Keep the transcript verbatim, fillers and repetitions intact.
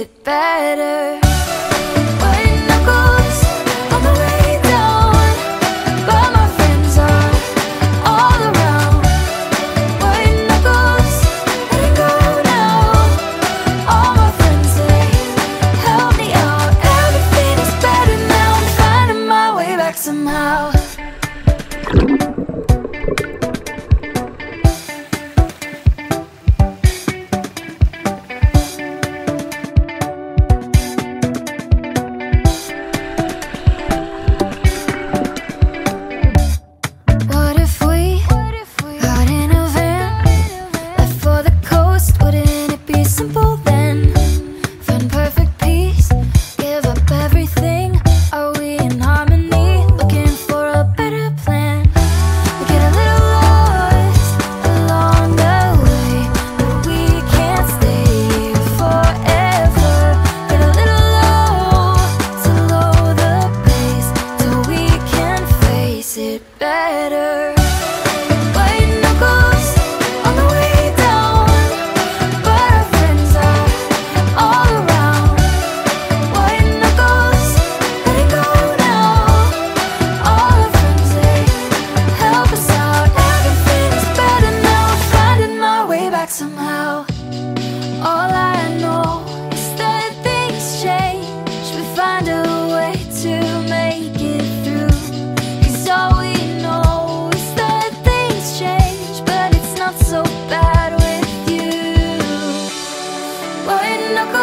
it better. White knuckles on the way down, but my friends are all around. White knuckles, letting go now. All my friends, they help me out. Everything is better now. I'm finding my way back somehow. Somehow, all I know is that things change. We find a way to make it through. 'Cause all we know is that things change, but it's not so bad with you. White knuckles